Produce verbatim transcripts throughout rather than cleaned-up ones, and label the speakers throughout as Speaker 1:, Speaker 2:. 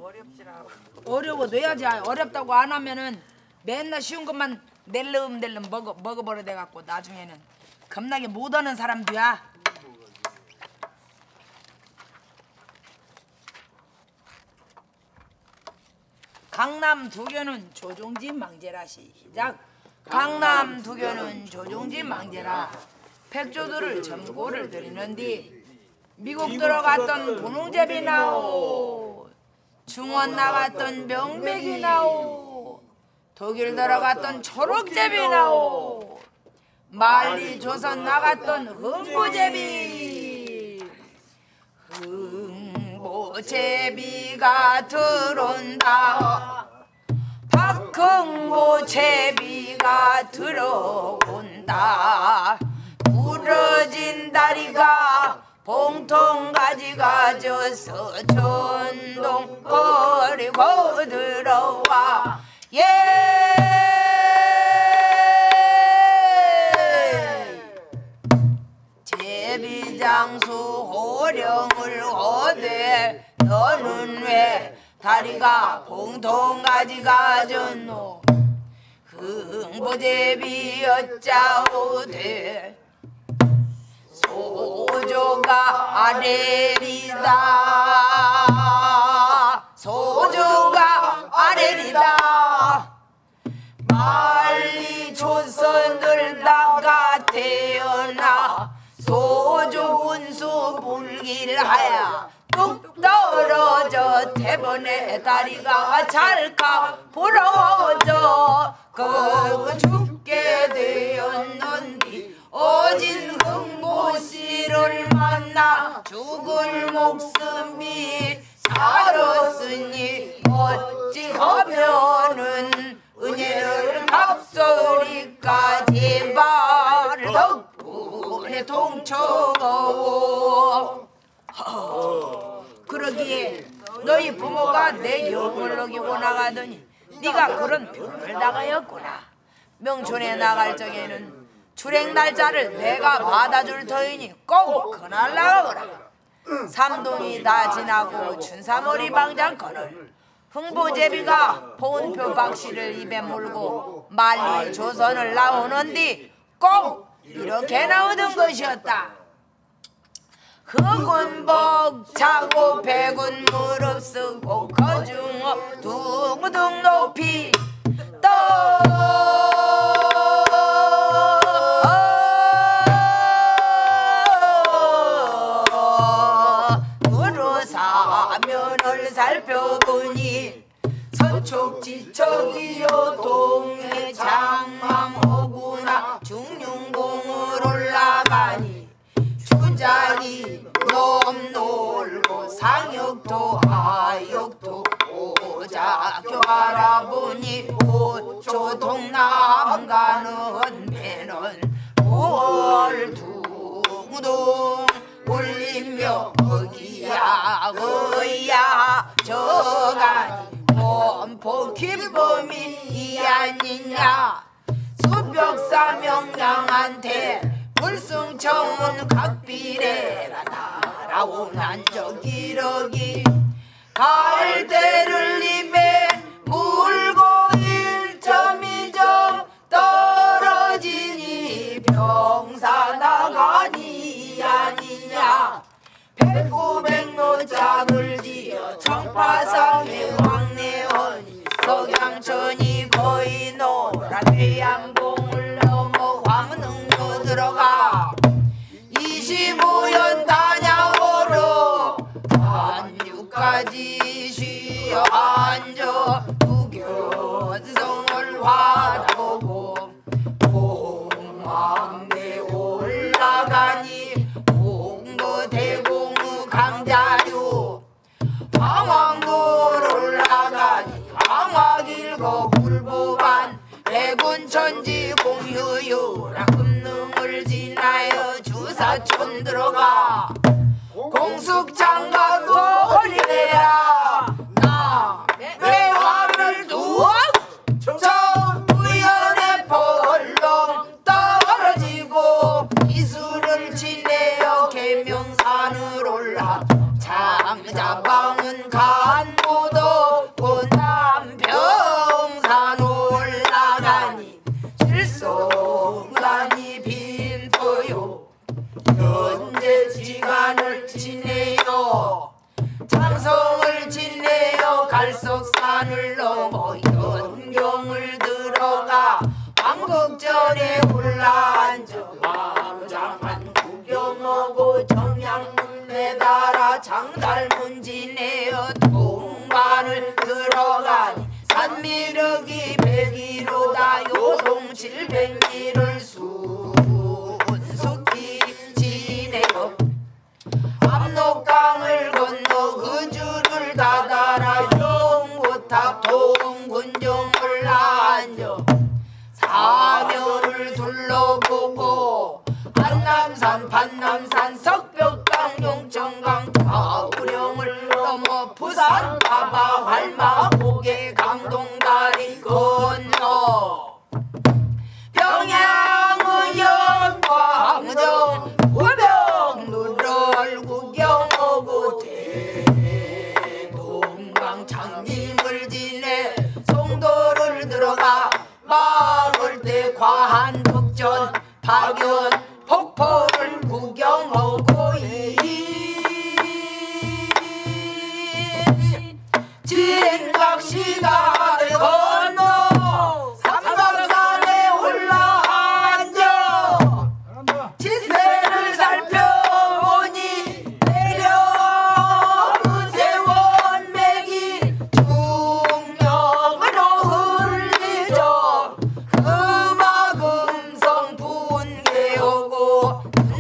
Speaker 1: 어려워도 해야지. 어렵다고 안 하면은 맨날 쉬운 것만 낼름낼름 먹어 먹어버려 돼 갖고 나중에는 겁나게 못하는 사람도야. 강남 두교는 조종지 망제라. 시작. 강남 두교는 조종지 망제라. 백조들을 점고를 드리는 뒤 미국 들어갔던 분홍제비 나오, 중원 나갔던 명백이 나오, 독일 들어갔던 초록제비 나오, 만리 조선 나갔던 흥보제비. 흥보제비가 들어온다. 박흥보제비가 들어온다. 부러진 다리가 봉통가지 가져서 전동 거리고 들어와. 예! 제비장수 호령을 오되 너는 왜 다리가 봉통가지 가졌노? 흥보제비 어짜오되 소조가 아래리다. 소조가 아래리다. 만리 조선을 다가 태어나 소조 운수 불길하야 뚝 떨어져 대번에 다리가 찰칵 부러져. 그 죽게 되었는디 어진 흥보씨를 만나 죽을 목숨이 살았으니 어찌하면은 은혜를 갚소리까 제발 덕분에 동쳐가오. 그러기에 너희 부모가 내 영을 어기고 나가더니 네가 그런 병을 나가였구나. 명촌에 나갈 적에는 출행 날짜를 내가 받아줄 터이니 꼭 그날 나가거라. 삼동이 다 지나고 춘삼월이 방장거늘 흥보제비가 보은표 박씨를 입에 물고 만리 조선을 나오는 뒤 꼭 이렇게 나오던 것이었다. 흑은 벅차고 백은 무릎 쓰고 거중어 둥둥 높이 떠 사면을 살펴보니 서촉지척이요 동해 장망호구나 중륜공을 올라가니 주작이 넘놀고 상역도 하역도 오작교 알아보니 오초 동남 가는 배는 오월 둥둥 울리며 어기야 어야 저가니 범포 기범이 아니냐. 수벽사명량한테 불승청은 각비래라 날아오난 저기러기 갈대를 입에 물고 일 점 이 점 떨어지니 병사 나가니 아니냐. 백구백로 짝을 지어 청파상에 왕래하니 석양천이 거의 노라. 대양봉을 넘어 화문흥로 들어가 이십오 년 단양으로 한유까지 쉬어 앉아 두견성을 바라보고 봉황대 올라가니 대공의 강자유 황왕도 올라가니 황화길고 불보반 대군천지 공유유라 금능을 지나여 주사촌 들어가 공숙장가도 어리네라. 나 내 화를 두어 저 우연의 벌렁 떨어지고 이수를 지내어 계명산을 올라 장자방은 간보도 북전에 올라앉아 마루장판 구경하고 정양문 매달아 장달문 지내어 동반을 들어가니 산미륵이 백이로다 요동칠 백리를 순숙히 지내어 압록강을 건너 그 줄을 다다라 용고탑 동군정 올라앉아 사면을 둘러보고 한남산 판남산 석벽강 용천강 가우령을 넘어 부산 바바 활마 고개 강동다리 건너 평양의 영광정 우병루를 구경하고 대동강 장님을 지내 송도를 들어가 마을 때 과한 북전 박연 폭포를 구경하고 진각시가를 건너 삼각산에 올라앉아 지세를 살펴보니 내려 의대원맥이 중력으로 흘리죠 금화금성 분계하고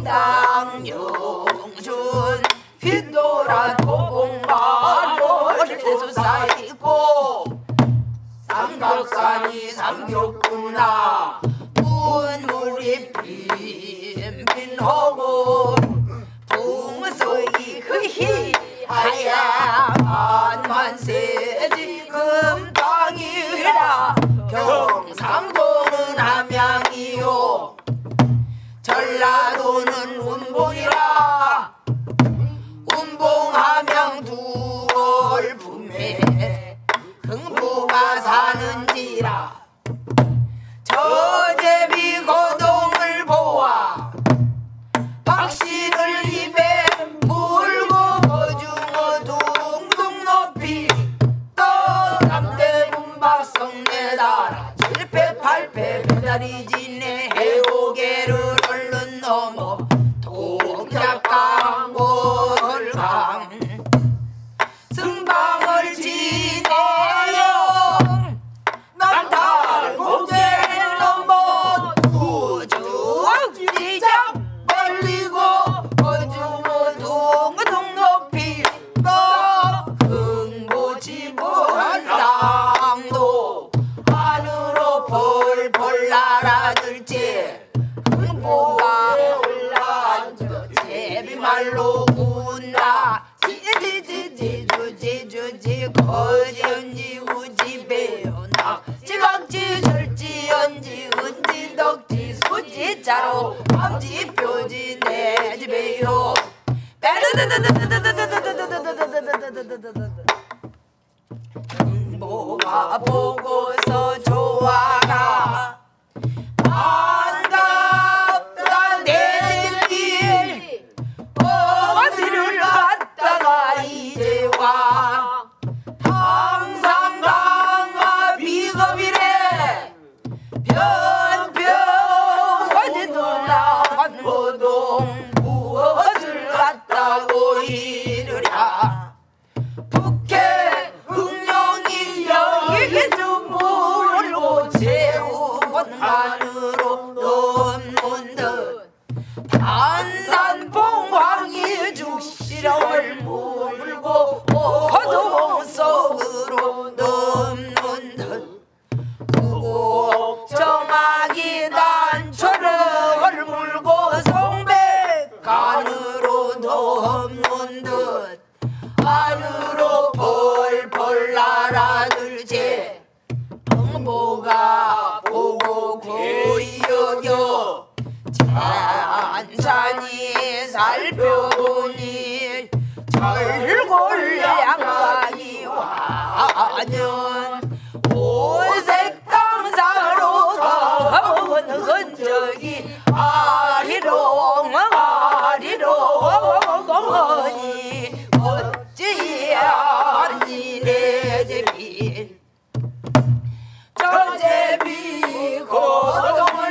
Speaker 1: 당영준 휘돌아 도봉마을 대수사이고 삼각산이 삼겹구나 문물이 빈빈하고 붕서이 흐히 하얀 만세지 금땅이라 경상도는 함양이요 전라도는 운봉이라 운봉함양 두월 품에 흥부가 사는지라 저제비 거동을 보아 박신을 입에 물고 거중어 둥둥 높이 떠남대 문박성 내달아 칠패 팔패 배다리 지내 해오개를 얼른 넘어 동작강 골강 승방을 지내요 남탈 고개 넘어 우주 지작 벌리고 거주고 둥둥 높이 떠 흥보지부한 땅도 하늘로 펄펄 날아들지 흥보가 올라앉아 제비말로 운다 지지지지주지주지 거지언지 우지배어나 지각지 절지언지 은지 덕지 수지자로 밤지 뼈지 내 집에요 흥보가 보고서 좋아라 반갑다 내길 어디를 갔다가 이제 와 항상 강화 비겁이래 변변 어디 놀라간 고동 무엇을 갔다고 이르랴 북해 흥룡이 여기 좀 물고 제우건 안으로 넘는 듯 단산 봉황이 죽시령을 물고 호동 속으로 넘는 듯 우곡정하기 단초를 물고 송백간으로 넘는 듯 안으로 펄펄 날아들지 흥보가 보고 고이 여겨 찬찬히 살펴보니 절골 양반이 와년 오색 당사로 가본 흔적이 아리롱 아리롱하니 어찌하니 내 제비 저 제비 고동을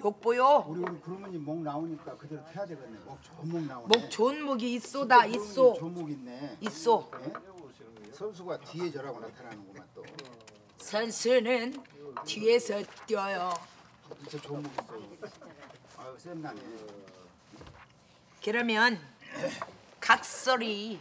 Speaker 1: 족보요.
Speaker 2: 우리 우리 그러면 목 나오니까 그대로 태야 되겠네. 목 좋은 목 나오네.
Speaker 1: 목 좋은 목이 있소다 있소.
Speaker 2: 좋은 목 있네.
Speaker 1: 있소.
Speaker 2: 예? 선수가 뒤에 저라고 나타나는구만 또.
Speaker 1: 선수는 뒤에서 뛰어요.
Speaker 2: 진짜 좋은 목 있어. 아유 쌤나네.
Speaker 1: 그러면 각소리를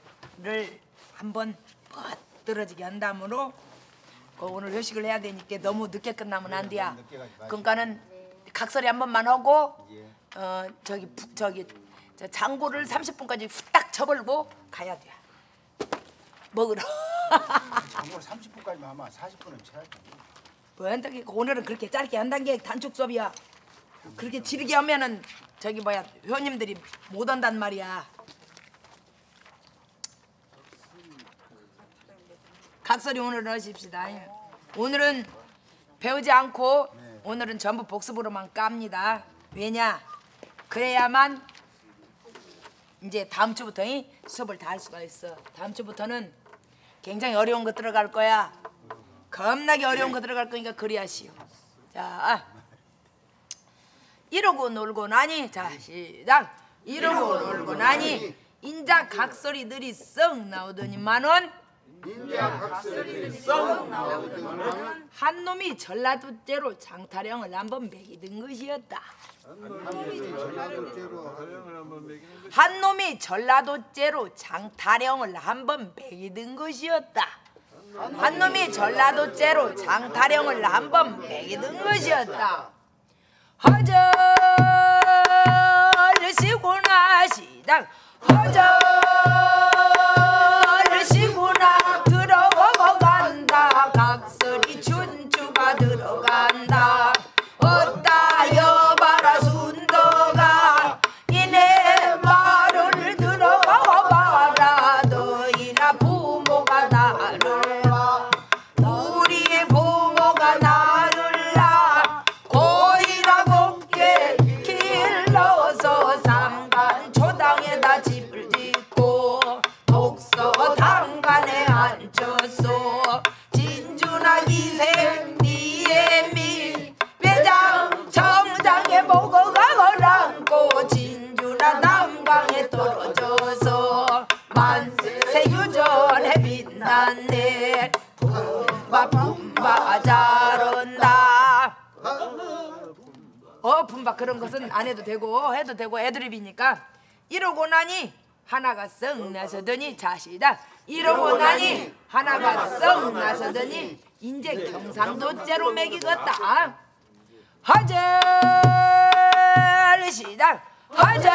Speaker 1: 한번 뻗들어지게 한 다음으로 그 오늘 회식을 해야 되니까 너무 늦게 끝나면 안 돼야. 그러니까는 각소리 한 번만 하고 어 저기 부, 저기 저 장구를 삼십 분까지 후딱 쳐버리고 가야 돼. 먹으러.
Speaker 2: 장구를 삼십 분까지만 하면 사십 분은 쳐야지.
Speaker 1: 뭐 한다게 오늘은 그렇게 짧게 한단 게 단축 수업이야. 그렇게 지르게 하면은 저기 뭐야 회원님들이 못 온단 말이야. 각소리 오늘은 하십시다. 오늘은 배우지 않고 네. 오늘은 전부 복습으로만 깝니다. 왜냐? 그래야만 이제 다음 주부터 수업을 다 할 수가 있어. 다음 주부터는 굉장히 어려운 거 들어갈 거야. 겁나게 어려운 거 들어갈 거니까 그래야 쉬워. 자, 이러고 놀고 나니 자 시작. 이러고 놀고 나니 인자 각소리들이 썩 나오더니만은
Speaker 2: 인자 각소리들이 썩 나오더니만은
Speaker 1: 한 놈이 전라도째로 장타령을 한번 매기던 것이었다. 한 놈이 전라도째로 장타령을 한번 매기던 것이었다. 한 놈이 전라도째로 장타령을 한번 매기던 것이었다. 허절 시구나 시작. 허절 시구나 들어간다. 각설이 춘추가 들어간다. 어따 여봐라 순도가 이내 말을 들어봐라. 너희나 부모가 나를 봐. 우리 부모가 나를 나 고이라 곱게 길러서 삼간 초당에다 집을 짓고 독서 당간에 앉혔소. 진주나 기생 니의 미 외장 정장에 보고가 걸안고 진주나 남강에 떨어져서 만세 유전에 빛났네. 붐바 붐바 잘한다. 어 붐바 그런 것은 안 해도 되고 해도 되고 애드립이니까. 이러고 나니 하나가 썩 나서더니 자시다. 이러고 나니 하나가 썩 나서더니 인제 경상도째로 매기겠다. 하절 시작. 하절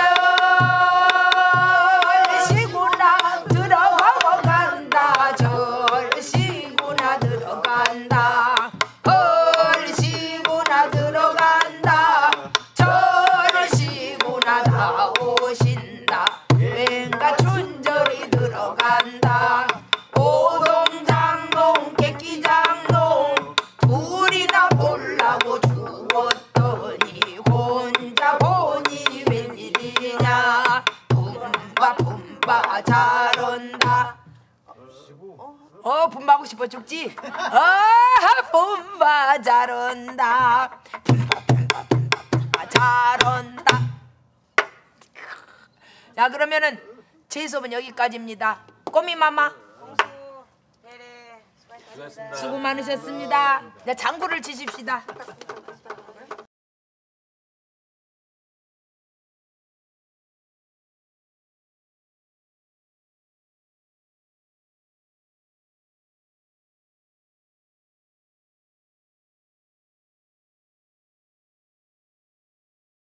Speaker 1: 시구나 들어간다. 절 시구나 들어간다. 헐 시구나 들어간다. 절 시구나 나오신다. 왠가 춘절이 들어간다. 오동장롱 깨끼장롱 둘이나 보려고 죽었더니 혼자 보니 웬일이냐. 붐바 붐바 잘한다. 어 붐바하고 싶어 죽지. 아 붐바 잘한다. 붐바 붐바 붐바 붐바 잘한다. 자 그러면은 제 수업은 여기까지입니다. 꼬미마마 수고 많으셨습니다. 자 장구를 치십시다.